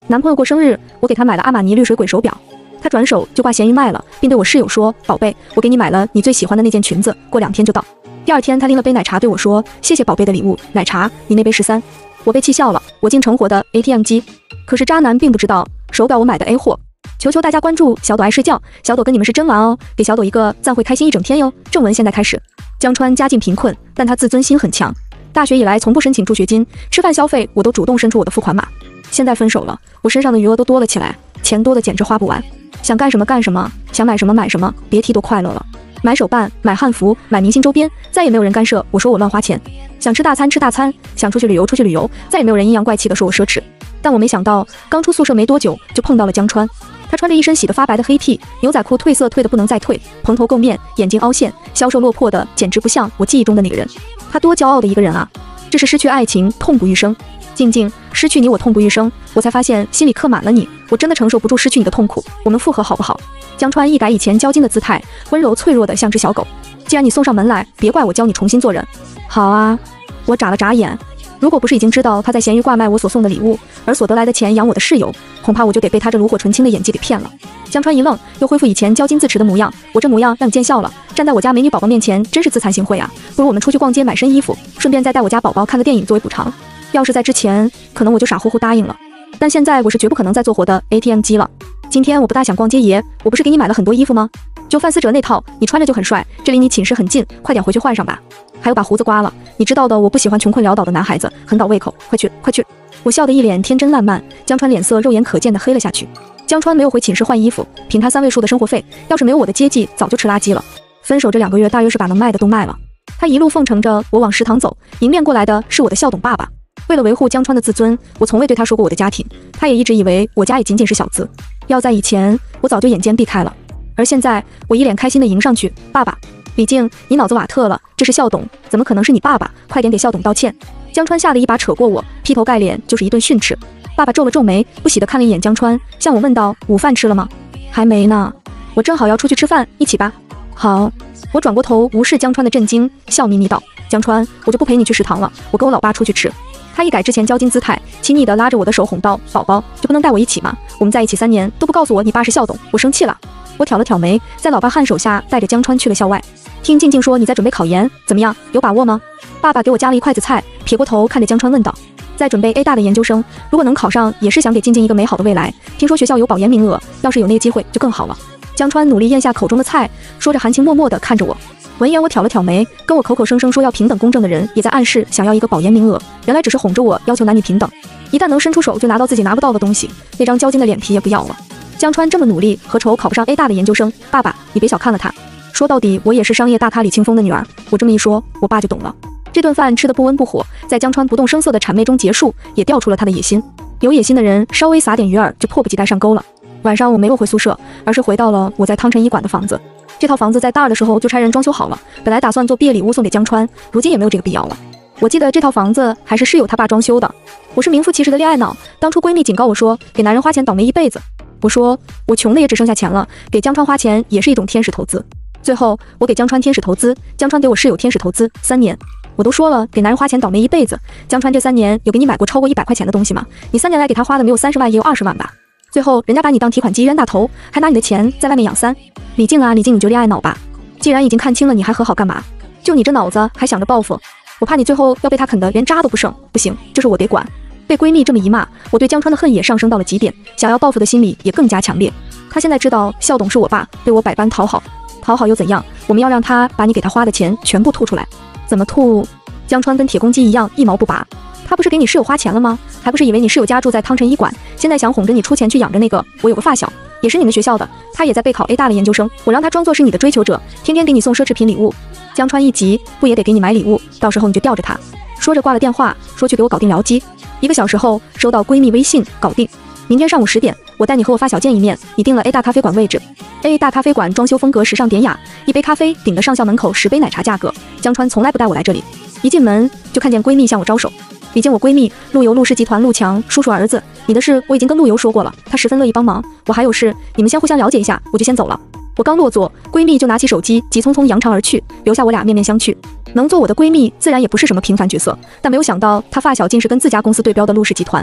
男朋友过生日，我给他买了阿玛尼绿水鬼手表，他转手就挂闲鱼卖了，并对我室友说：“宝贝，我给你买了你最喜欢的那件裙子，过2天就到。”第2天，他拎了杯奶茶对我说：“谢谢宝贝的礼物，奶茶，你那杯13。”我被气笑了，我竟成活的 ATM 机。可是渣男并不知道，手表我买的 A 货。求求大家关注小朵爱睡觉，小朵跟你们是真玩哦，给小朵一个赞会开心一整天哟。正文现在开始。江川家境贫困，但他自尊心很强。大学以来从不申请助学金，吃饭消费我都主动伸出我的付款码。现在分手了，我身上的余额都多了起来，钱多的简直花不完，想干什么干什么，想买什么买什么，别提多快乐了。买手办，买汉服，买明星周边，再也没有人干涉我说我乱花钱。想吃大餐吃大餐，想出去旅游出去旅游，再也没有人阴阳怪气的说我奢侈。但我没想到，刚出宿舍没多久就碰到了江川。他穿着一身洗得发白的黑 T， 牛仔裤褪色褪得不能再褪，蓬头垢面，眼睛凹陷，消瘦落魄的简直不像我记忆中的那个人。他多骄傲的一个人啊！这是失去爱情，痛不欲生。静静，失去你我痛不欲生，我才发现心里刻满了你，我真的承受不住失去你的痛苦，我们复合好不好？江川一改以前娇矜的姿态，温柔脆弱的像只小狗。既然你送上门来，别怪我教你重新做人。好啊，我眨了眨眼。如果不是已经知道他在闲鱼挂卖我所送的礼物，而所得来的钱养我的室友，恐怕我就得被他这炉火纯青的演技给骗了。江川一愣，又恢复以前娇矜自持的模样。我这模样让你见笑了，站在我家美女宝宝面前真是自惭形秽啊！不如我们出去逛街买身衣服，顺便再带我家宝宝看个电影作为补偿。要是在之前，可能我就傻乎乎答应了，但现在我是绝不可能再做活的 ATM 机了。今天我不大想逛街爷，我不是给你买了很多衣服吗？就范思哲那套，你穿着就很帅，这离你寝室很近，快点回去换上吧。还有把胡子刮了，你知道的，我不喜欢穷困潦倒的男孩子，很倒胃口，快去快去。我笑得一脸天真烂漫，江川脸色肉眼可见的黑了下去。江川没有回寝室换衣服，凭他3位数的生活费，要是没有我的接济，早就吃垃圾了。分手这2个月，大约是把能卖的都卖了。他一路奉承着我往食堂走，迎面过来的是我的校董爸爸。为了维护江川的自尊，我从未对他说过我的家庭，他也一直以为我家也仅仅是小资。要在以前，我早就眼尖避开了，而现在我一脸开心的迎上去，爸爸。李静，你脑子瓦特了，这是校董，怎么可能是你爸爸？快点给校董道歉。江川吓得一把扯过我，劈头盖脸就是一顿训斥。爸爸皱了皱眉，不喜地看了一眼江川，向我问道：“午饭吃了吗？”还没呢，我正好要出去吃饭，一起吧。好，我转过头无视江川的震惊，笑眯眯道：“江川，我就不陪你去食堂了，我跟我老爸出去吃。”他一改之前娇矜姿态，亲昵地拉着我的手哄道：“宝宝，就不能带我一起吗？我们在一起3年都不告诉我你爸是校董，我生气了。”我挑了挑眉，在老爸颔首下带着江川去了校外。听静静说你在准备考研，怎么样？有把握吗？爸爸给我夹了一筷子菜，撇过头看着江川问道：“在准备 A 大的研究生，如果能考上，也是想给静静一个美好的未来。听说学校有保研名额，要是有那个机会就更好了。”江川努力咽下口中的菜，说着含情脉脉地看着我。闻言我挑了挑眉，跟我口口声声说要平等公正的人，也在暗示想要一个保研名额，原来只是哄着我要求男女平等。一旦能伸出手就拿到自己拿不到的东西，那张娇矜的脸皮也不要了。江川这么努力，何愁考不上 A 大的研究生？爸爸，你别小看了他。说到底，我也是商业大咖李清风的女儿。我这么一说，我爸就懂了。这顿饭吃得不温不火，在江川不动声色的谄媚中结束，也调出了他的野心。有野心的人稍微撒点鱼饵，就迫不及待上钩了。晚上我没有回宿舍，而是回到了我在汤臣医馆的房子。这套房子在大二的时候就差人装修好了，本来打算做毕业礼物送给江川，如今也没有这个必要了。我记得这套房子还是室友他爸装修的。我是名副其实的恋爱脑，当初闺蜜警告我说，给男人花钱倒霉一辈子。我说我穷的也只剩下钱了，给江川花钱也是一种天使投资。最后我给江川天使投资，江川给我室友天使投资3年。我都说了给男人花钱倒霉一辈子，江川这3年有给你买过超过100块钱的东西吗？你3年来给他花的没有30万也有20万吧？最后人家把你当提款机冤大头，还拿你的钱在外面养3。李静啊，李静，你就恋爱脑吧，既然已经看清了，你还和好干嘛？就你这脑子还想着报复，我怕你最后要被他啃得连渣都不剩。不行，这事我得管。被闺蜜这么一骂，我对江川的恨也上升到了极点，想要报复的心理也更加强烈。他现在知道校董是我爸，对我百般讨好，讨好又怎样？我们要让他把你给他花的钱全部吐出来。怎么吐？江川跟铁公鸡一样一毛不拔。他不是给你室友花钱了吗？还不是以为你室友家住在汤臣医馆，现在想哄着你出钱去养着那个。我有个发小，也是你们学校的，他也在备考 A 大的研究生，我让他装作是你的追求者，天天给你送奢侈品礼物。江川一急，不也得给你买礼物？到时候你就吊着他。说着挂了电话，说去给我搞定僚机。1个小时后收到闺蜜微信，搞定。明天上午10点，我带你和我发小见一面，你定了 A 大咖啡馆位置。A 大咖啡馆装修风格时尚典雅，一杯咖啡顶着上校门口10杯奶茶价格。江川从来不带我来这里，一进门就看见闺蜜向我招手。毕竟我闺蜜陆游陆氏集团陆强叔叔儿子，你的事我已经跟陆游说过了，他十分乐意帮忙。我还有事，你们先互相了解一下，我就先走了。我刚落座，闺蜜就拿起手机急匆匆扬长而去，留下我俩面面相觑。能做我的闺蜜自然也不是什么平凡角色，但没有想到她发小竟是跟自家公司对标的陆氏集团。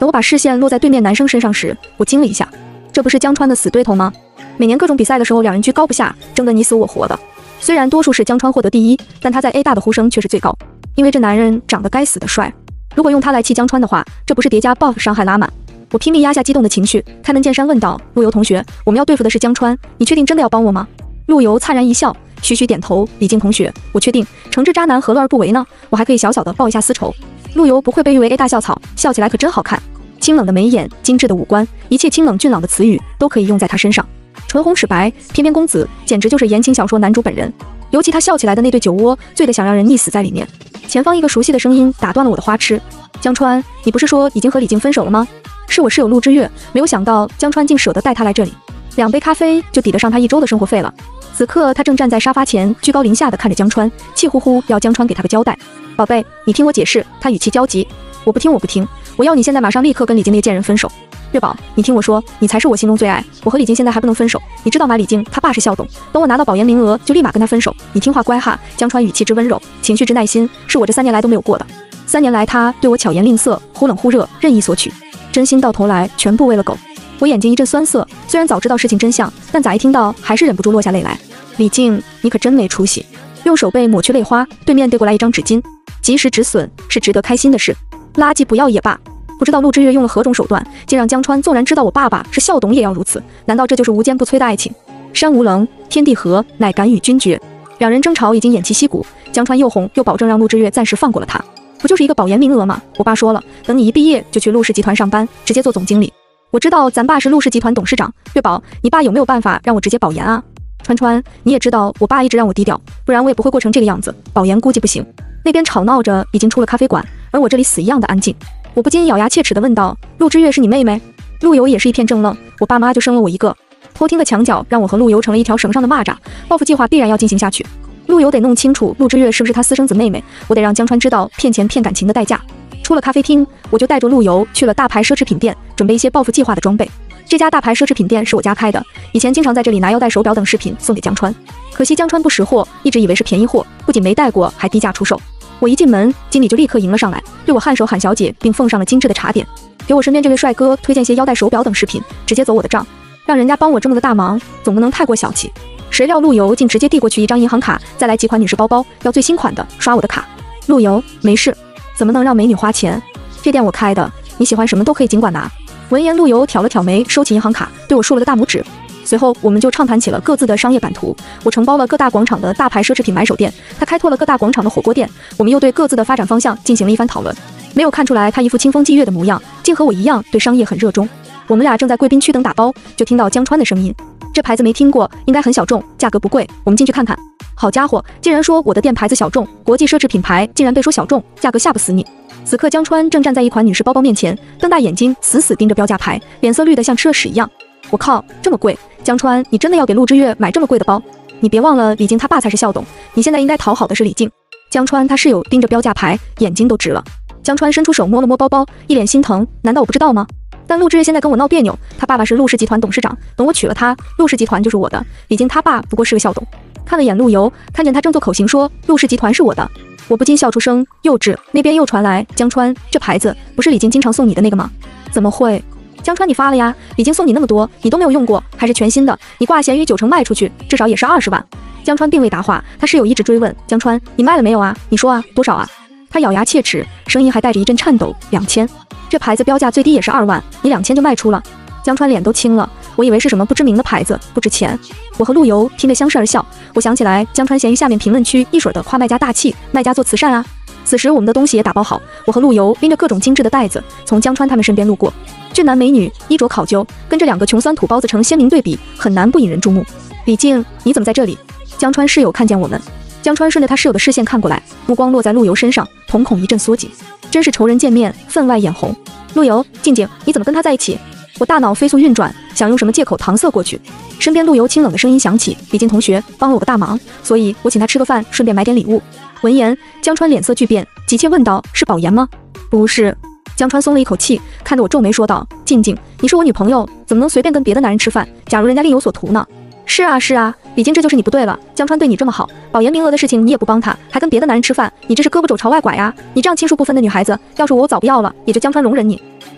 等我把视线落在对面男生身上时，我惊了一下，这不是江川的死对头吗？每年各种比赛的时候，两人居高不下，争得你死我活的。虽然多数是江川获得第一，但他在 A 大的呼声却是最高，因为这男人长得该死的帅。如果用他来气江川的话，这不是叠加 buff 伤害拉满。我拼命压下激动的情绪，开门见山问道：陆游同学，我们要对付的是江川，你确定真的要帮我吗？陆游灿然一笑，徐徐点头。李靖同学，我确定，惩治渣男何乐而不为呢？我还可以小小的报一下私仇。陆游不会被誉为 A 大校草，笑起来可真好看。清冷的眉眼，精致的五官，一切清冷俊朗的词语都可以用在他身上。唇红齿白，翩翩公子，简直就是言情小说男主本人。尤其他笑起来的那对酒窝，醉得想让人溺死在里面。前方一个熟悉的声音打断了我的花痴：江川，你不是说已经和李靖分手了吗？是我室友陆之月，没有想到江川竟舍得带他来这里，2杯咖啡就抵得上他1周的生活费了。此刻他正站在沙发前，居高临下的看着江川，气呼呼要江川给他个交代。宝贝，你听我解释。他语气焦急。我不听，我要你现在马上立刻跟李靖那个贱人分手。月宝，你听我说，你才是我心中最爱，我和李靖现在还不能分手，你知道吗？李靖他爸是校董，等我拿到保研名额就立马跟他分手，你听话乖哈。江川语气之温柔，情绪之耐心，是我这3年来都没有过的。3年来他对我巧言令色，忽冷忽热，任意索取，真心到头来全部为了狗。我眼睛一阵酸涩，虽然早知道事情真相，但咋一听到还是忍不住落下泪来。李靖，你可真没出息。用手背抹去泪花，对面递过来一张纸巾，及时止损是值得开心的事，垃圾不要也罢。不知道陆之月用了何种手段，竟让江川纵然知道我爸爸是校董也要如此，难道这就是无坚不摧的爱情？山无棱，天地合，乃敢与君绝。两人争吵已经偃旗息鼓，江川又哄又保证让陆之月暂时放过了他。不就是一个保研名额吗？我爸说了，等你一毕业就去陆氏集团上班，直接做总经理。我知道咱爸是陆氏集团董事长，月宝，你爸有没有办法让我直接保研啊？川川，你也知道我爸一直让我低调，不然我也不会过成这个样子，保研估计不行。那边吵闹着已经出了咖啡馆，而我这里死一样的安静。我不禁咬牙切齿地问道：陆之月是你妹妹？陆游也是一片怔愣，我爸妈就生了我一个。偷听的墙角让我和陆游成了一条绳上的蚂蚱，报复计划必然要进行下去。陆游得弄清楚陆之月是不是他私生子妹妹，我得让江川知道骗钱骗感情的代价。出了咖啡厅，我就带着陆游去了大牌奢侈品店，准备一些报复计划的装备。这家大牌奢侈品店是我家开的，以前经常在这里拿腰带、手表等饰品送给江川，可惜江川不识货，一直以为是便宜货，不仅没带过，还低价出售。我一进门，经理就立刻迎了上来，对我颔首喊小姐，并奉上了精致的茶点，给我身边这位帅哥推荐些腰带、手表等饰品，直接走我的账。让人家帮我这么个大忙，总不能太过小气。谁料陆游竟直接递过去一张银行卡，再来几款女士包包，要最新款的，刷我的卡。陆游，没事，怎么能让美女花钱？这店我开的，你喜欢什么都可以尽管拿。闻言，陆游挑了挑眉，收起银行卡，对我竖了个大拇指。随后我们就畅谈起了各自的商业版图，我承包了各大广场的大牌奢侈品买手店，他开拓了各大广场的火锅店，我们又对各自的发展方向进行了一番讨论。没有看出来他一副清风霁月的模样，竟和我一样对商业很热衷。我们俩正在贵宾区等打包，就听到江川的声音：这牌子没听过，应该很小众，价格不贵，我们进去看看。好家伙，竟然说我的店牌子小众，国际奢侈品牌竟然被说小众，价格吓不死你。此刻江川正站在一款女士包包面前，瞪大眼睛死死盯着标价牌，脸色绿得像吃了屎一样。我靠，这么贵！江川，你真的要给陆之月买这么贵的包？你别忘了李靖他爸才是校董，你现在应该讨好的是李靖。江川他室友盯着标价牌，眼睛都直了。江川伸出手摸了摸包包，一脸心疼，难道我不知道吗？但陆之月现在跟我闹别扭，他爸爸是陆氏集团董事长，等我娶了他，陆氏集团就是我的，李靖他爸不过是个校董。看了眼陆游，看见他正做口型说陆氏集团是我的，我不禁笑出声，幼稚。那边又传来，江川，这牌子不是李靖经常送你的那个吗？怎么会？江川你发了呀，李靖送你那么多，你都没有用过，还是全新的，你挂闲鱼9成卖出去，至少也是20万。江川并未答话，他室友一直追问，江川你卖了没有啊？你说啊，多少啊？他咬牙切齿，声音还带着一阵颤抖，2000，这牌子标价最低也是2万，你2000就卖出了？江川脸都青了，我以为是什么不知名的牌子，不值钱。我和陆游听着相视而笑，我想起来江川闲鱼下面评论区一水的夸卖家大气，卖家做慈善啊。此时我们的东西也打包好，我和陆游拎着各种精致的袋子从江川他们身边路过，俊男美女，衣着考究，跟这2个穷酸土包子成鲜明对比，很难不引人注目。李靖，你怎么在这里？江川室友看见我们，江川顺着他室友的视线看过来，目光落在陆游身上，瞳孔一阵缩紧，真是仇人见面，分外眼红。陆游，静静，你怎么跟他在一起？我大脑飞速运转，想用什么借口搪塞过去。身边陆游清冷的声音响起，李靖同学帮了我个大忙，所以我请他吃个饭，顺便买点礼物。闻言，江川脸色巨变，急切问道：是保研吗？不是。江川松了一口气，看着我皱眉说道：静静，你是我女朋友，怎么能随便跟别的男人吃饭？假如人家另有所图呢？是啊是啊，李靖，这就是你不对了。江川对你这么好，保研名额的事情你也不帮他，还跟别的男人吃饭，你这是胳膊肘朝外拐呀！你这样亲疏不分的女孩子，要是我早不要了，也就江川容忍你。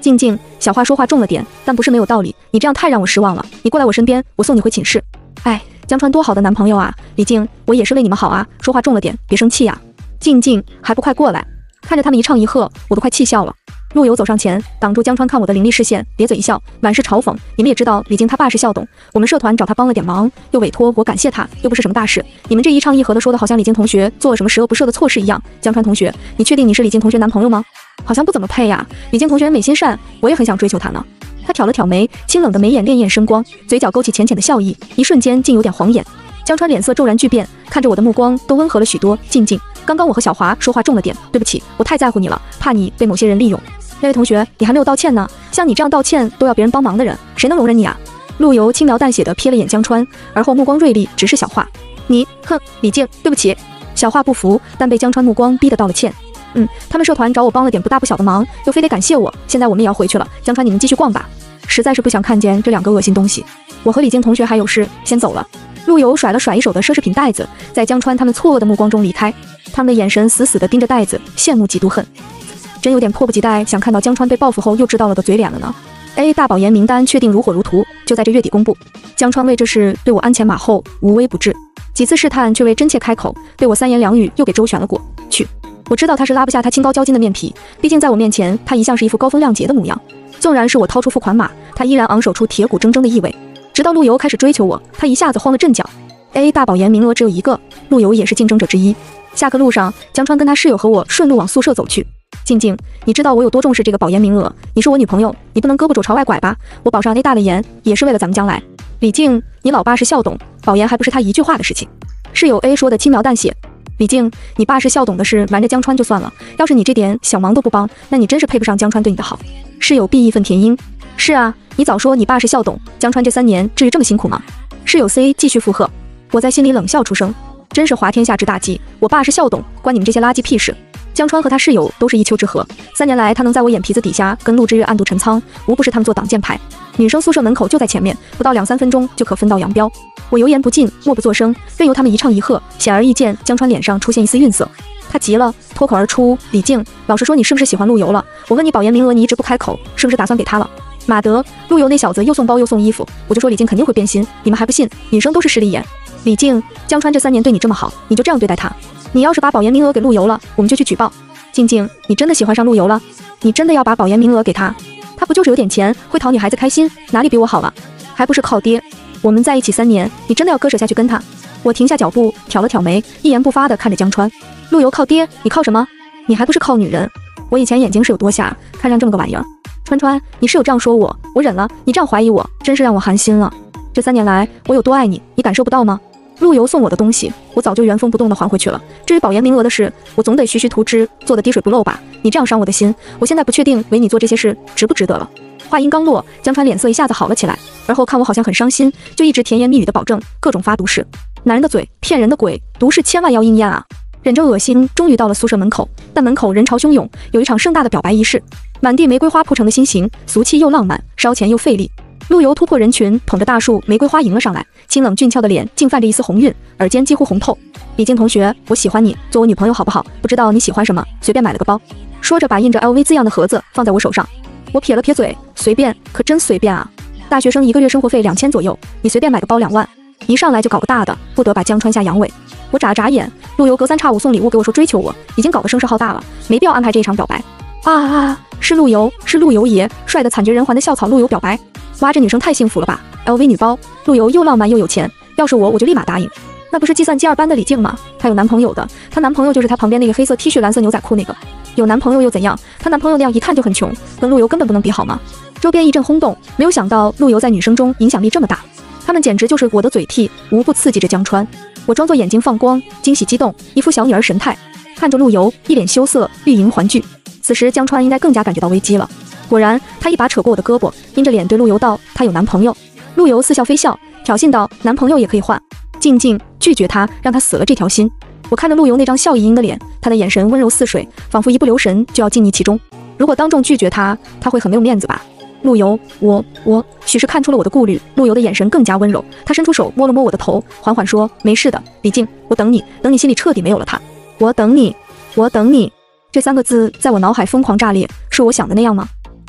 静静，小花说话重了点，但不是没有道理。你这样太让我失望了。你过来我身边，我送你回寝室。哎，江川多好的男朋友啊！李静，我也是为你们好啊，说话重了点，别生气呀。静静，还不快过来！看着他们一唱一和，我都快气笑了。陆游走上前，挡住江川看我的凌厉视线，咧嘴一笑，满是嘲讽。你们也知道，李静他爸是校董，我们社团找他帮了点忙，又委托我感谢他，又不是什么大事。你们这一唱一和的，说的好像李静同学做了什么十恶不赦的错事一样。江川同学，你确定你是李静同学男朋友吗？好像不怎么配呀。李静同学美心善，我也很想追求他呢。他挑了挑眉，清冷的眉眼潋滟生光，嘴角勾起浅浅的笑意，一瞬间竟有点晃眼。江川脸色骤然巨变，看着我的目光都温和了许多。静静，刚刚我和小华说话重了点，对不起，我太在乎你了，怕你被某些人利用。那位同学，你还没有道歉呢，像你这样道歉都要别人帮忙的人，谁能容忍你啊？陆游轻描淡写的瞥了眼江川，而后目光锐利，直视小华。你，哼，李静，对不起。小华不服，但被江川目光逼得道了歉。他们社团找我帮了点不大不小的忙，又非得感谢我，现在我们也要回去了。江川，你们继续逛吧，实在是不想看见这两个恶心东西。我和李静同学还有事，先走了。陆游甩了甩一手的奢侈品袋子，在江川他们错愕的目光中离开，他们的眼神死死地盯着袋子，羡慕嫉妒恨。真有点迫不及待想看到江川被报复后又知道了的嘴脸了呢。A 大保研名单确定如火如荼，就在这月底公布。江川为这事对我鞍前马后，无微不至，几次试探却未真切开口，被我三言两语又给周旋了过去。我知道他是拉不下他清高交金的面皮，毕竟在我面前他一向是一副高风亮节的模样。纵然是我掏出付款码，他依然昂首出铁骨铮铮的意味。直到陆游开始追求我，他一下子慌了阵脚。A 大保研名额只有一个，陆游也是竞争者之一。下课路上，江川跟他室友和我顺路往宿舍走去。静静，你知道我有多重视这个保研名额，你是我女朋友，你不能胳膊肘朝外拐吧？我保上 A 大的研，也是为了咱们将来。李静，你老爸是校董，保研还不是他一句话的事情。室友 A 说的轻描淡写。李静，你爸是校董的事瞒着江川就算了，要是你这点小忙都不帮，那你真是配不上江川对你的好。室友 B 义愤填膺。是啊，你早说你爸是校董，江川这3年至于这么辛苦吗？室友 C 继续附和。我在心里冷笑出声，真是滑天下之大稽，我爸是校董，关你们这些垃圾屁事。江川和他室友都是一丘之貉，3年来他能在我眼皮子底下跟陆之月暗度陈仓，无不是他们做挡箭牌。女生宿舍门口就在前面，不到2-3分钟就可分道扬镳。我油盐不进，默不作声，任由他们一唱一和。显而易见，江川脸上出现一丝愠色，他急了，脱口而出：李静，老实说，你是不是喜欢陆游了？我问你保研名额，你一直不开口，是不是打算给他了？马德，陆游那小子又送包又送衣服，我就说李静肯定会变心，你们还不信？女生都是势利眼。李静，江川这3年对你这么好，你就这样对待他？你要是把保研名额给陆游了，我们就去举报。静静，你真的喜欢上陆游了？你真的要把保研名额给他？他不就是有点钱，会讨女孩子开心，哪里比我好了？还不是靠爹。我们在一起3年，你真的要割舍下去跟他？我停下脚步，挑了挑眉，一言不发地看着江川。陆游靠爹，你靠什么？你还不是靠女人？我以前眼睛是有多瞎，看上这么个玩意儿。川川，你是有这样说我，我忍了，你这样怀疑我，真是让我寒心了。这3年来，我有多爱你，你感受不到吗？陆游送我的东西，我早就原封不动地还回去了。至于保研名额的事，我总得虚虚图之，做得滴水不漏吧。你这样伤我的心，我现在不确定为你做这些事值不值得了。话音刚落，江川脸色一下子好了起来，而后看我好像很伤心，就一直甜言蜜语的保证，各种发毒誓。男人的嘴，骗人的鬼，毒誓千万要应验啊！忍着恶心，终于到了宿舍门口，但门口人潮汹涌，有一场盛大的表白仪式。满地玫瑰花铺成的心形，俗气又浪漫，烧钱又费力。陆游突破人群，捧着大束玫瑰花迎了上来，清冷俊俏的脸竟泛着一丝红晕，耳尖几乎红透。李静同学，我喜欢你，做我女朋友好不好？不知道你喜欢什么，随便买了个包。说着把印着 LV 字样的盒子放在我手上。我撇了撇嘴，随便，可真随便啊！大学生1个月生活费2000左右，你随便买个包2万，一上来就搞个大的，不得把江川下阳痿。我眨了眨眼，陆游隔三差五送礼物给我说追求我，已经搞得声势浩大了，没必要安排这一场表白。是陆游，是陆游爷，帅得惨绝人寰的校草陆游表白。哇，这女生太幸福了吧 ！LV 女包，陆游又浪漫又有钱，要是我就立马答应。那不是计算机2班的李静吗？她有男朋友的，她男朋友就是她旁边那个黑色 T 恤蓝色牛仔裤那个。有男朋友又怎样？她男朋友那样一看就很穷，跟陆游根本不能比好吗？周边一阵轰动，没有想到陆游在女生中影响力这么大，他们简直就是我的嘴替，无不刺激着江川。我装作眼睛放光，惊喜激动，一副小女儿神态，看着陆游，一脸羞涩，欲迎还拒。此时江川应该更加感觉到危机了。果然，他一把扯过我的胳膊，阴着脸对陆游道：“她有男朋友。”陆游似笑非笑，挑衅道：“男朋友也可以换。”静静拒绝他，让他死了这条心。我看着陆游那张笑意盈的脸，他的眼神温柔似水，仿佛一不留神就要浸溺其中。如果当众拒绝他，他会很没有面子吧？陆游，我许是看出了我的顾虑，陆游的眼神更加温柔，他伸出手摸了摸我的头，缓缓说：“没事的，李静，我等你，等你心里彻底没有了他。我等你，我等你。”这3个字在我脑海疯狂炸裂，是我想的那样吗？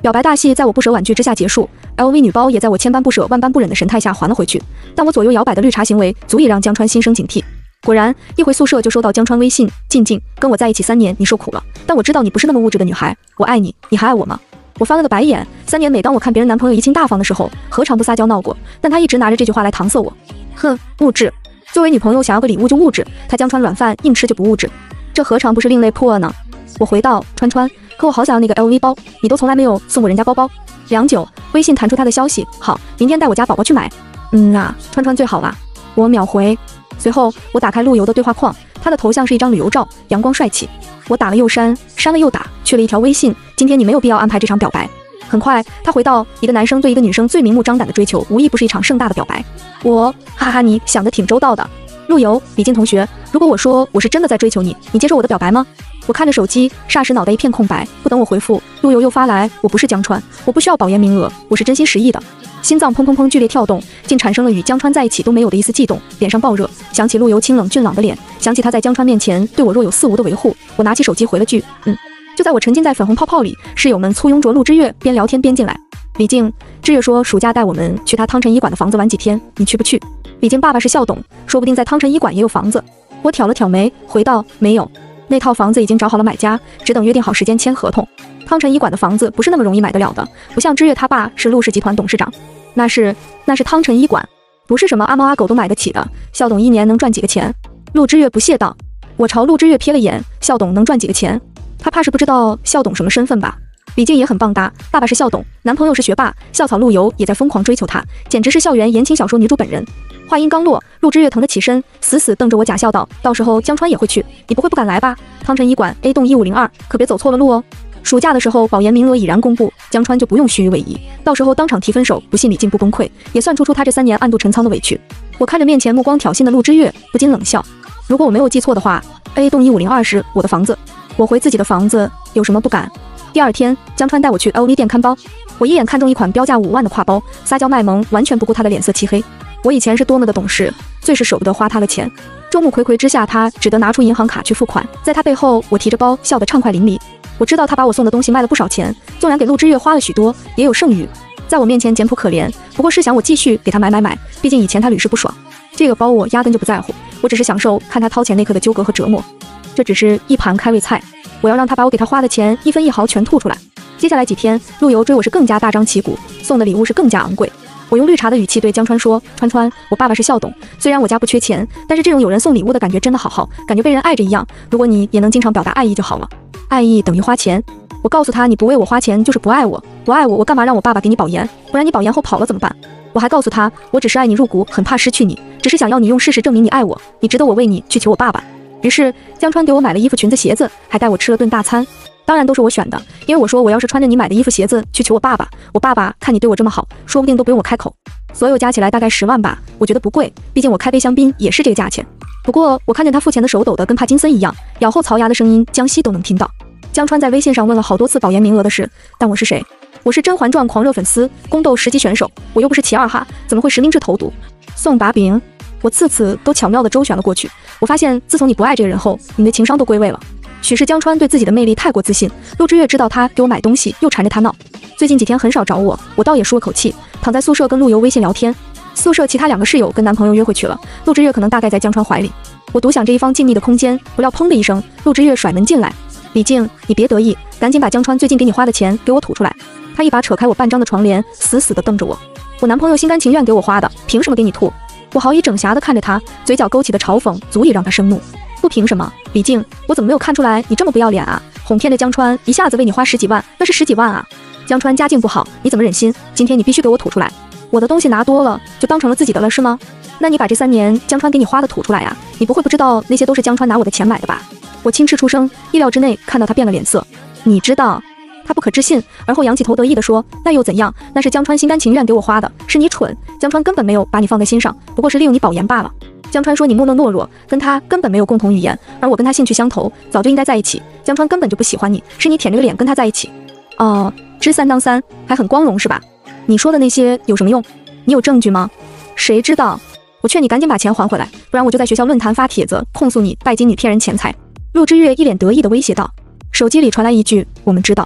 表白大戏在我不舍婉拒之下结束 ，LV 女包也在我千般不舍万般不忍的神态下还了回去。但我左右摇摆的绿茶行为足以让江川心生警惕。果然，一回宿舍就收到江川微信：静静，跟我在一起3年，你受苦了。但我知道你不是那么物质的女孩，我爱你，你还爱我吗？我翻了个白眼。3年，每当我看别人男朋友怡情大方的时候，何尝不撒娇闹过？但他一直拿着这句话来搪塞我。哼，物质。作为女朋友，想要个礼物就物质，他江川软饭硬吃就不物质，这何尝不是另类破呢？我回道：川川，可我好想要那个 LV 包，你都从来没有送过人家包包。良久，微信弹出他的消息：好，明天带我家宝宝去买。川川最好啦。我秒回。随后我打开陆游的对话框，他的头像是一张旅游照，阳光帅气。我打了又删，删了又打，去了一条微信：今天你没有必要安排这场表白。很快他回道：一个男生对一个女生最明目张胆的追求，无疑不是一场盛大的表白。我哈哈，你想得挺周到的。陆游，李静同学，如果我说我是真的在追求你，你接受我的表白吗？我看着手机，霎时脑袋一片空白。不等我回复，陆游又发来：我不是江川，我不需要保研名额，我是真心实意的。心脏砰砰砰剧烈跳动，竟产生了与江川在一起都没有的一丝悸动，脸上爆热。想起陆游清冷俊朗的脸，想起他在江川面前对我若有似无的维护，我拿起手机回了句：就在我沉浸在粉红泡泡里，室友们簇拥着陆之月边聊天边进来。李静，之月说暑假带我们去他汤臣医馆的房子玩几天，你去不去？李静爸爸是校董，说不定在汤臣医馆也有房子。我挑了挑眉，回道：没有，那套房子已经找好了买家，只等约定好时间签合同。汤臣医馆的房子不是那么容易买得了的，不像之月他爸是陆氏集团董事长。那是汤臣医馆，不是什么阿猫阿狗都买得起的。校董1年能赚几个钱？陆之月不屑道。我朝陆之月瞥了眼，校董能赚几个钱？他怕是不知道校董什么身份吧。李静也很棒哒，爸爸是校董，男朋友是学霸，校草陆游也在疯狂追求她，简直是校园言情小说女主本人。话音刚落，陆之月腾得起身，死死瞪着我假笑道：到时候江川也会去，你不会不敢来吧？汤臣医馆 A 栋1502，可别走错了路哦。暑假的时候保研名额已然公布，江川就不用虚与委蛇，到时候当场提分手，不信李静不崩溃，也算出他这3年暗度陈仓的委屈。我看着面前目光挑衅的陆之月，不禁冷笑。如果我没有记错的话， A 栋1502是我的房子，我回自己的房子有什么不敢？第2天，江川带我去 LV 店看包，我一眼看中一款标价5万的挎包，撒娇卖萌，完全不顾他的脸色漆黑。我以前是多么的懂事，最是舍不得花他的钱。众目睽睽之下，他只得拿出银行卡去付款，在他背后，我提着包笑得畅快淋漓。我知道他把我送的东西卖了不少钱，纵然给陆之月花了许多，也有剩余，在我面前简朴可怜。不过试想我继续给他买，毕竟以前他屡试不爽。这个包我压根就不在乎，我只是享受看他掏钱那刻的纠葛和折磨。这只是一盘开胃菜，我要让他把我给他花的钱1分1毫全吐出来。接下来几天，陆游追我是更加大张旗鼓，送的礼物是更加昂贵。我用绿茶的语气对江川说：川川，我爸爸是校董，虽然我家不缺钱，但是这种有人送礼物的感觉真的好好，感觉被人爱着一样。如果你也能经常表达爱意就好了。爱意等于花钱。我告诉他，你不为我花钱就是不爱我，不爱我，我干嘛让我爸爸给你保研？不然你保研后跑了怎么办？我还告诉他，我只是爱你入骨，很怕失去你，只是想要你用事实证明你爱我，你值得我为你去求我爸爸。于是江川给我买了衣服、裙子、鞋子，还带我吃了顿大餐。当然都是我选的，因为我说我要是穿着你买的衣服鞋子去求我爸爸，我爸爸看你对我这么好，说不定都不用我开口。所有加起来大概10万吧，我觉得不贵，毕竟我开杯香槟也是这个价钱。不过我看见他付钱的手抖得跟帕金森一样，咬后槽牙的声音江西都能听到。江川在微信上问了好多次保研名额的事，但我是谁？我是《甄嬛传》狂热粉丝，宫斗10级选手，我又不是齐二哈，怎么会实名制投毒？送把柄，我次次都巧妙地周旋了过去。我发现自从你不爱这个人后，你的情商都归位了。许是江川对自己的魅力太过自信，陆之月知道他给我买东西又缠着他闹，最近几天很少找我，我倒也舒了口气，躺在宿舍跟陆游微信聊天。宿舍其他2个室友跟男朋友约会去了，陆之月可能大概在江川怀里。我独享这一方静谧的空间，不料砰的一声，陆之月甩门进来。李静，你别得意，赶紧把江川最近给你花的钱给我吐出来。他一把扯开我半张的床帘，死死地瞪着我。我男朋友心甘情愿给我花的，凭什么给你吐？我好以整瞎地看着他，嘴角勾起的嘲讽足以让他生怒。不凭什么，李静，我怎么没有看出来你这么不要脸啊？哄骗着江川一下子为你花10几万，那是10几万啊！江川家境不好，你怎么忍心？今天你必须给我吐出来。我的东西拿多了，就当成了自己的了是吗？那你把这3年江川给你花的吐出来啊！你不会不知道那些都是江川拿我的钱买的吧？我轻嗤出声，意料之内看到他变了脸色。你知道？他不可置信，而后仰起头得意地说：那又怎样？那是江川心甘情愿给我花的，是你蠢，江川根本没有把你放在心上，不过是利用你保研罢了。江川说你木讷懦弱，跟他根本没有共同语言，而我跟他兴趣相投，早就应该在一起。江川根本就不喜欢你，是你舔着个脸跟他在一起。哦，知3当3，还很光荣是吧？你说的那些有什么用？你有证据吗？谁知道？我劝你赶紧把钱还回来，不然我就在学校论坛发帖子控诉你拜金女骗人钱财。陆之月一脸得意地威胁道。手机里传来一句：我们知道。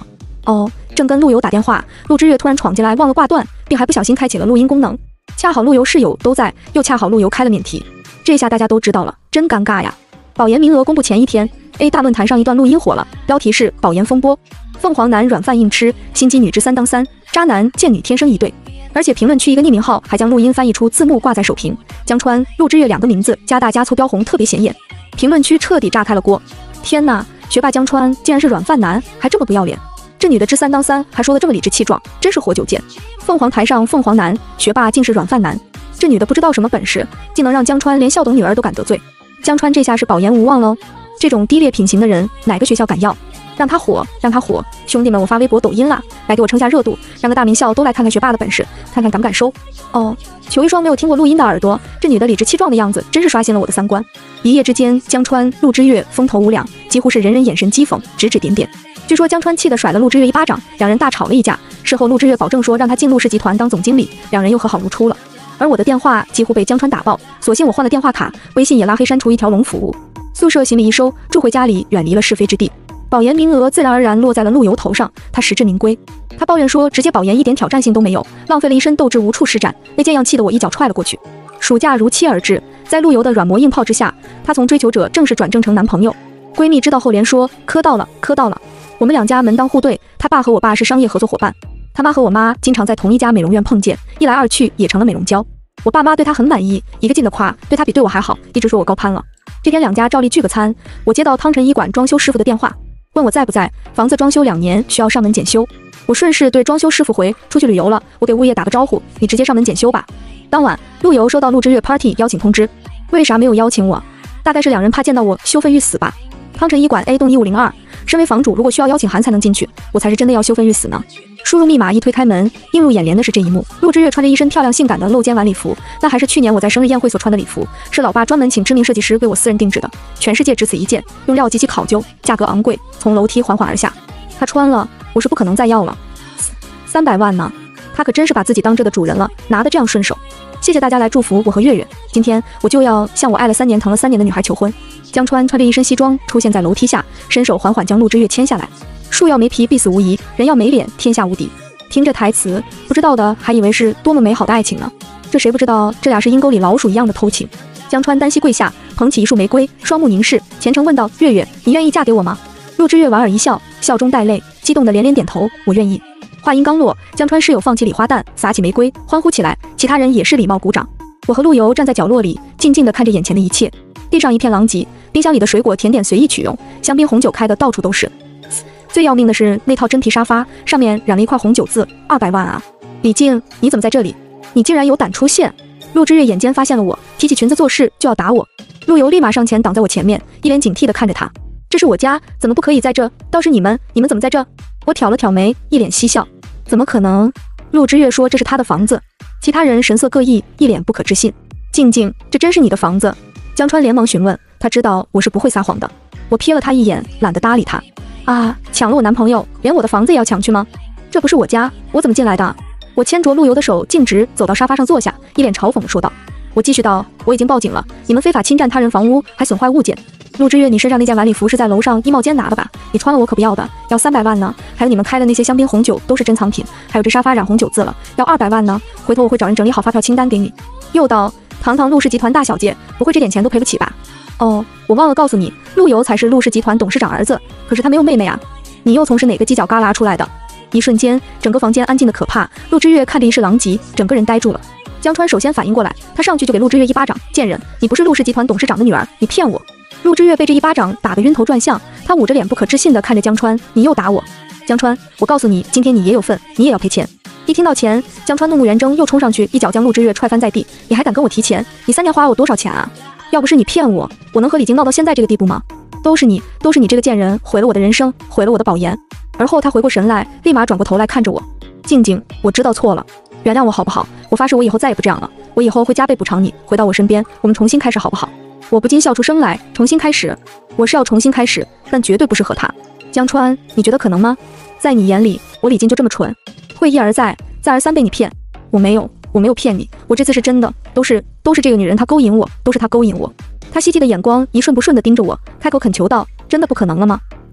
哦，正跟陆游打电话，陆之月突然闯进来，忘了挂断，并还不小心开启了录音功能。恰好陆游室友都在，又恰好陆游开了免提，这下大家都知道了，真尴尬呀。保研名额公布前一天 ，A 大论坛上一段录音火了，标题是保研风波，凤凰男软饭硬吃，心机女之3当3，渣男贱女天生一对。而且评论区一个匿名号还将录音翻译出字幕挂在首屏，江川、陆之月2个名字加大加粗标红特别显眼，评论区彻底炸开了锅。天哪，学霸江川竟然是软饭男，还这么不要脸！这女的之3当3，还说得这么理直气壮，真是活久见。凤凰台上凤凰男，学霸竟是软饭男，这女的不知道什么本事，竟能让江川连校董女儿都敢得罪。江川这下是保研无望喽，这种低劣品行的人，哪个学校敢要？让他火，让他火！兄弟们，我发微博、抖音啦，来给我撑下热度，让个大名校都来看看学霸的本事，看看敢不敢收。哦，求一双没有听过录音的耳朵，这女的理直气壮的样子，真是刷新了我的3观。一夜之间，江川、陆之月风头无两，几乎是人人眼神讥讽，指指点点。据说江川气得甩了陆之月一巴掌，两人大吵了一架。事后陆之月保证说让他进陆氏集团当总经理，两人又和好如初了。而我的电话几乎被江川打爆，所幸我换了电话卡，微信也拉黑删除一条龙服务。宿舍行李一收，住回家里，远离了是非之地。保研名额自然而然落在了陆游头上，他实至名归。他抱怨说直接保研一点挑战性都没有，浪费了一身斗志无处施展，那贱样气得我一脚踹了过去。暑假如期而至，在陆游的软磨硬泡之下，他从追求者正式转正成男朋友。闺蜜知道后连说磕到了，磕到了。我们2家门当户对，他爸和我爸是商业合作伙伴，他妈和我妈经常在同一家美容院碰见，一来二去也成了美容交。我爸妈对他很满意，一个劲的夸，对他比对我还好，一直说我高攀了。这天2家照例聚个餐，我接到汤臣医馆装修师傅的电话，问我在不在，房子装修2年，需要上门检修。我顺势对装修师傅回，出去旅游了，我给物业打个招呼，你直接上门检修吧。当晚，陆游收到陆之月 party 邀请通知，为啥没有邀请我？大概是2人怕见到我羞愤欲死吧。汤臣医馆 A 栋1502，身为房主，如果需要邀请函才能进去，我才是真的要羞愤欲死呢。输入密码一推开门，映入眼帘的是这一幕。陆之月穿着一身漂亮性感的露肩晚礼服，那还是去年我在生日宴会所穿的礼服，是老爸专门请知名设计师为我私人定制的，全世界只此一件，用料极其考究，价格昂贵，从楼梯缓缓而下。他穿了，我是不可能再要了。300万呢？他可真是把自己当这的主人了，拿得这样顺手。谢谢大家来祝福我和月月，今天我就要向我爱了3年、疼了3年的女孩求婚。江川穿着一身西装出现在楼梯下，伸手缓缓将陆之月牵下来。树要没皮必死无疑，人要没脸天下无敌。听着台词，不知道的还以为是多么美好的爱情呢。这谁不知道这俩是阴沟里老鼠一样的偷情。江川单膝跪下，捧起一束玫瑰，双目凝视，虔诚问道：月月，你愿意嫁给我吗？陆之月莞尔一笑，笑中带泪，激动的连连点头，我愿意。话音刚落，江川室友放起礼花弹，撒起玫瑰，欢呼起来，其他人也是礼貌鼓掌。我和陆游站在角落里，静静地看着眼前的一切。地上一片狼藉，冰箱里的水果甜点随意取用，香槟红酒开的到处都是。最要命的是那套真皮沙发上面染了一块红酒渍，200万啊！李静，你怎么在这里？你竟然有胆出现！陆之月眼尖发现了我，提起裙子做事就要打我。陆游立马上前挡在我前面，一脸警惕地看着他。这是我家，怎么不可以在这？倒是你们怎么在这？我挑了挑眉，一脸嬉笑。怎么可能？陆之月说这是他的房子。其他人神色各异，一脸不可置信。静静，这真是你的房子？江川连忙询问，他知道我是不会撒谎的。我瞥了他一眼，懒得搭理他。啊，抢了我男朋友，连我的房子也要抢去吗？这不是我家，我怎么进来的？我牵着陆游的手，径直走到沙发上坐下，一脸嘲讽地说道。我继续道，我已经报警了，你们非法侵占他人房屋，还损坏物件。陆之月，你身上那件晚礼服是在楼上衣帽间拿的吧？你穿了我可不要的，要300万呢。还有你们开的那些香槟红酒都是珍藏品，还有这沙发染红酒渍了，要200万呢。回头我会找人整理好发票清单给你。又道，堂堂陆氏集团大小姐，不会这点钱都赔不起吧？哦，我忘了告诉你，陆游才是陆氏集团董事长儿子，可是他没有妹妹啊。你又从是哪个犄角旮旯出来的？一瞬间，整个房间安静的可怕。陆之月看着一世狼藉，整个人呆住了。江川首先反应过来，他上去就给陆之月一巴掌，贱人，你不是陆氏集团董事长的女儿，你骗我！陆之月被这一巴掌打得晕头转向，他捂着脸不可置信地看着江川，你又打我！江川，我告诉你，今天你也有份，你也要赔钱。一听到钱，江川怒目圆睁，又冲上去一脚将陆之月踹翻在地，你还敢跟我提钱？你3年花了我多少钱啊？要不是你骗我，我能和李晶闹到现在这个地步吗？都是你这个贱人，毁了我的人生，毁了我的保研。而后他回过神来，立马转过头来看着我，静静，我知道错了，原谅我好不好？我发誓我以后再也不这样了，我以后会加倍补偿你，回到我身边，我们重新开始好不好？我不禁笑出声来，重新开始，我是要重新开始，但绝对不是和他。江川，你觉得可能吗？在你眼里，我李静就这么蠢，会一而再，再而三被你骗？我没有骗你，我这次是真的，都是这个女人她勾引我，都是她勾引我。她希冀的眼光一瞬不瞬地盯着我，开口恳求道：真的不可能了吗？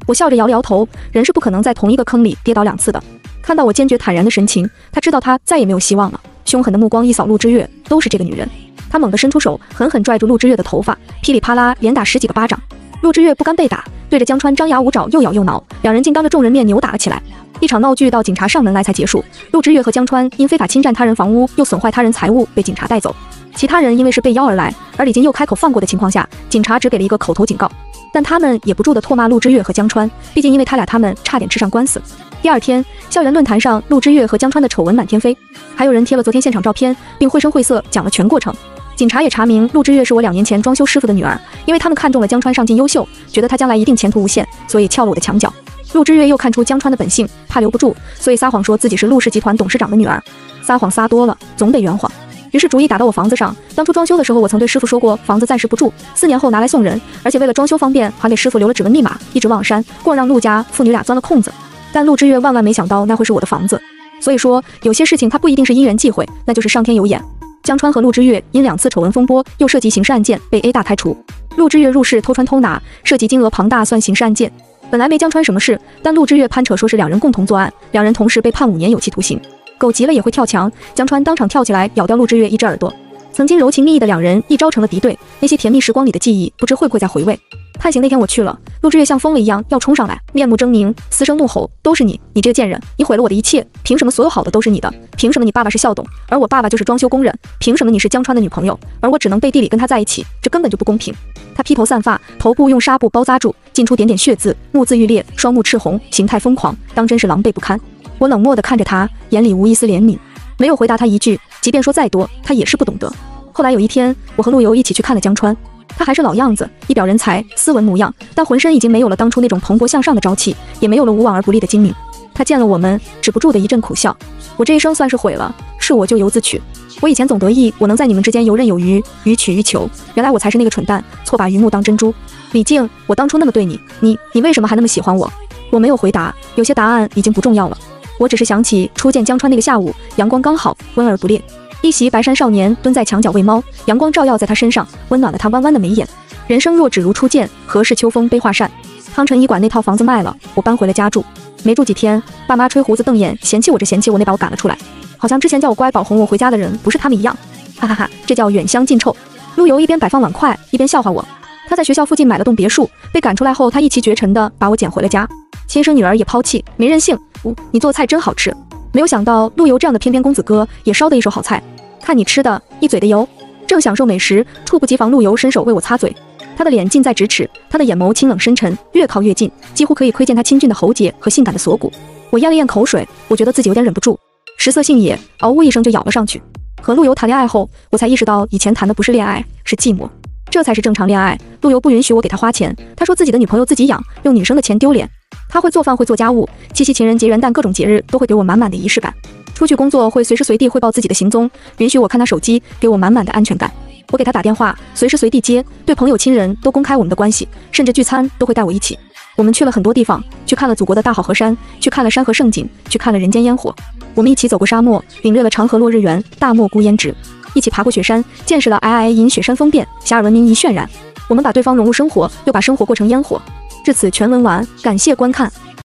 我笑着摇了摇头，人是不可能在同一个坑里跌倒2次的。看到我坚决坦然的神情，他知道他再也没有希望了。凶狠的目光一扫陆之月，都是这个女人。他猛地伸出手，狠狠拽住陆之月的头发，噼里啪啦连打10几个巴掌。陆之月不甘被打，对着江川张牙舞爪，又咬又挠，两人竟当着众人面扭打了起来。一场闹剧到警察上门来才结束。陆之月和江川因非法侵占他人房屋又损坏他人财物被警察带走，其他人因为是被邀而来，而李静又开口放过的情况下，警察只给了一个口头警告。但他们也不住地唾骂陆之月和江川，毕竟因为他们差点吃上官司。第二天，校园论坛上陆之月和江川的丑闻满天飞，还有人贴了昨天现场照片，并绘声绘色讲了全过程。警察也查明陆之月是我2年前装修师傅的女儿，因为他们看中了江川上进优秀，觉得他将来一定前途无限，所以撬了我的墙角。陆之月又看出江川的本性，怕留不住，所以撒谎说自己是陆氏集团董事长的女儿。撒谎撒多了，总得圆谎。于是主意打到我房子上。当初装修的时候，我曾对师傅说过，房子暂时不住，4年后拿来送人，而且为了装修方便，还给师傅留了指纹密码，一直忘删，过让陆家父女俩钻了空子。但陆之月万万没想到那会是我的房子。所以说，有些事情它不一定是因缘际会，那就是上天有眼。江川和陆之月因2次丑闻风波，又涉及刑事案件，被 A 大开除。陆之月入室偷穿偷拿，涉及金额庞大，算刑事案件。本来没江川什么事，但陆之月攀扯说是2人共同作案，2人同时被判5年有期徒刑。狗急了也会跳墙，江川当场跳起来咬掉陆之月一只耳朵。曾经柔情蜜意的2人一朝成了敌对，那些甜蜜时光里的记忆不知会不会再回味。判刑那天我去了，陆之月像疯了一样要冲上来，面目狰狞，嘶声怒吼：都是你，你这个贱人，你毁了我的一切，凭什么所有好的都是你的？凭什么你爸爸是校董，而我爸爸就是装修工人？凭什么你是江川的女朋友，而我只能背地里跟他在一起？这根本就不公平。他披头散发，头部用纱布包扎住，浸出点点血渍，目眦欲裂，双目赤红，形态疯狂，当真是狼狈不堪。我冷漠地看着他，眼里无一丝怜悯，没有回答他一句，即便说再多，他也是不懂得。后来有一天，我和陆游一起去看了江川，他还是老样子，一表人才，斯文模样，但浑身已经没有了当初那种蓬勃向上的朝气，也没有了无往而不利的精明。他见了我们，止不住的一阵苦笑。我这一生算是毁了，是我咎由自取。我以前总得意我能在你们之间游刃有余，予取予求，原来我才是那个蠢蛋，错把榆木当珍珠。李静，我当初那么对你，你为什么还那么喜欢我？我没有回答，有些答案已经不重要了。我只是想起初见江川那个下午，阳光刚好，温而不烈。一袭白衫少年蹲在墙角喂猫，阳光照耀在他身上，温暖了他弯弯的眉眼。人生若只如初见，何事秋风悲画扇。汤臣医馆那套房子卖了，我搬回了家住。没住几天，爸妈吹胡子瞪眼，嫌弃我这嫌弃我那，把我赶了出来。好像之前叫我乖宝哄我回家的人不是他们一样。哈哈哈，这叫远香近臭。陆游一边摆放碗筷，一边笑话我。他在学校附近买了栋别墅，被赶出来后，他一骑绝尘地把我捡回了家。亲生女儿也抛弃，没人性。你做菜真好吃。没有想到陆游这样的翩翩公子哥也烧得一手好菜，看你吃的一嘴的油。正享受美食，猝不及防陆游伸手为我擦嘴。他的脸近在咫尺，他的眼眸清冷深沉，越靠越近，几乎可以窥见他清俊的喉结和性感的锁骨。我咽了咽口水，我觉得自己有点忍不住，食色性也，嗷呜一声就咬了上去。和陆游谈恋爱后，我才意识到以前谈的不是恋爱，是寂寞，这才是正常恋爱。陆游不允许我给他花钱，他说自己的女朋友自己养，用女生的钱丢脸。他会做饭，会做家务，七夕、情人节、元旦各种节日都会给我满满的仪式感。出去工作会随时随地汇报自己的行踪，允许我看他手机，给我满满的安全感。我给他打电话，随时随地接，对朋友亲人都公开我们的关系，甚至聚餐都会带我一起。我们去了很多地方，去看了祖国的大好河山，去看了山河盛景，去看了人间烟火。我们一起走过沙漠，领略了长河落日圆，大漠孤烟直，一起爬过雪山，见识了皑皑银雪山峰变，遐迩闻名一渲染。我们把对方融入生活，又把生活过成烟火。至此全文完，感谢观看。